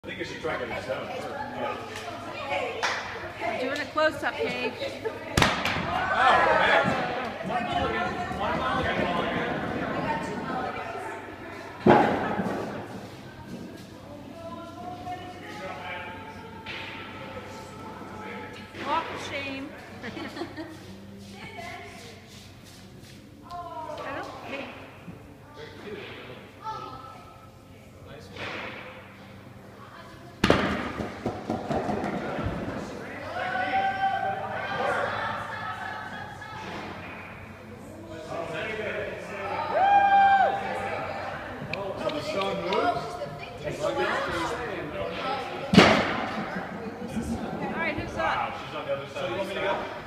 I think you should try getting 7 first. We're doing a close-up, Paige. Oh, man. One mulligan. One mulligan. Walk of shame. I don't think. All right, who's up? Wow, she's on the other side. So you want me to go?